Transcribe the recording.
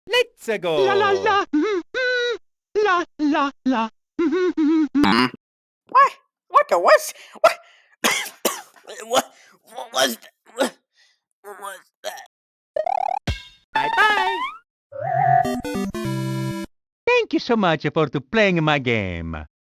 Let's go. La la la. La la la. What? What the was? What? What was? What was that? Bye-bye. Thank you so much for to playing my game.